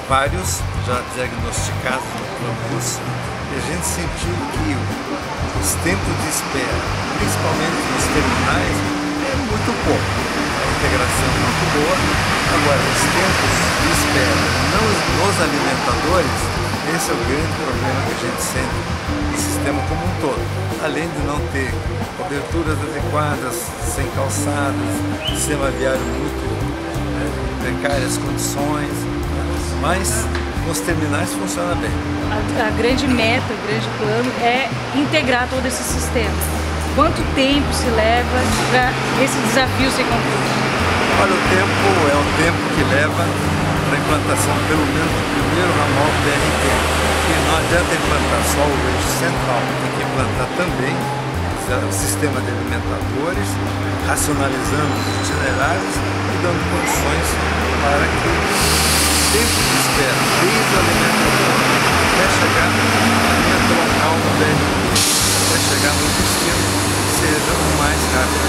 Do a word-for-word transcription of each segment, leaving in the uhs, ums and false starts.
vários já diagnosticados no Plamus, e a gente sentiu que os tempos de espera, principalmente nos terminais, é muito pouco. A integração é muito boa. Agora, os tempos de espera não nos alimentadores, esse é o grande problema que a gente sente no sistema como um todo. Além de não ter coberturas adequadas, sem calçadas, sistema viário muito é, precárias condições, mas nos terminais funciona bem. A, a grande meta, o grande plano é integrar todo esse sistema. Quanto tempo se leva para esse desafio ser concluído? Olha, o tempo é o tempo que leva para a implantação, pelo menos, do primeiro ramal do B R T. Porque não adianta implantar só o eixo central, tem que implantar também o sistema de alimentadores, racionalizando os itinerários e dando condições para que o tempo de espera, desde o alimentador até chegar na linha troncal do B R T, até chegar no destino, seja o mais rápido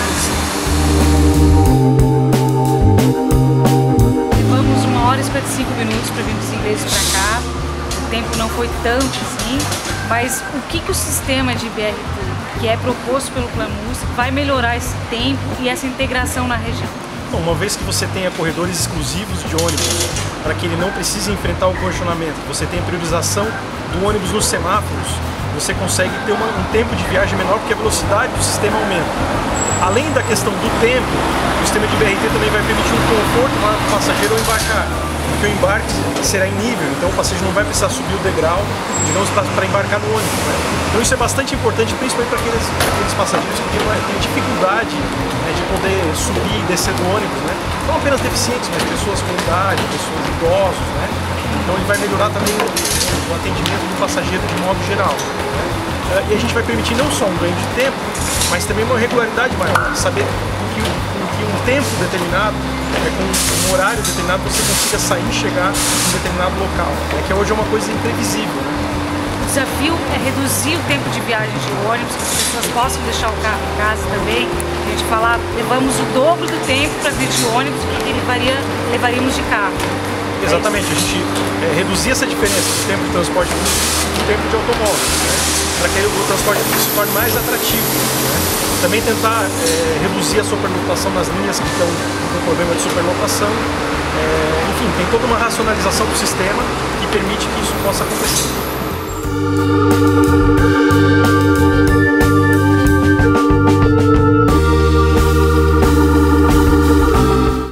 possível. Levamos uma hora e cinquenta e cinco minutos para vir dos ingleses para cá. O tempo não foi tanto assim, mas o que, que o sistema de B R T, que é proposto pelo Plamus, vai melhorar esse tempo e essa integração na região? Bom, uma vez que você tenha corredores exclusivos de ônibus, para que ele não precise enfrentar o congestionamento, você tem a priorização do ônibus nos semáforos, você consegue ter uma, um tempo de viagem menor porque a velocidade do sistema aumenta. Além da questão do tempo, o sistema de B R T também vai permitir um conforto para o passageiro ao embarcar, porque o embarque será em nível, então o passageiro não vai precisar subir o degrau, digamos, para embarcar no ônibus, né? Então isso é bastante importante, principalmente para aqueles, aqueles passageiros que têm dificuldade, né, de poder subir e descer do ônibus, né? Não apenas deficientes, mas pessoas com idade, pessoas idosos, né? Então ele vai melhorar também o, o atendimento do passageiro de modo geral, né? E a gente vai permitir não só um ganho de tempo, mas também uma regularidade maior, saber que em um tempo determinado, é, com um horário determinado, você consiga sair e chegar em um determinado local, né, que hoje é uma coisa imprevisível. Né? O desafio é reduzir o tempo de viagem de ônibus, que as pessoas possam deixar o carro em casa também. A gente falar, levamos o dobro do tempo para vir de ônibus do que levaria, levaríamos de carro. Exatamente, a gente é, reduzir essa diferença do tempo de transporte público e do tempo de automóvel, né, para que o transporte público se torne mais atrativo. Né. Também tentar é, reduzir a superlotação nas linhas que estão com problema de superlotação. É, enfim, tem toda uma racionalização do sistema que permite que isso possa acontecer.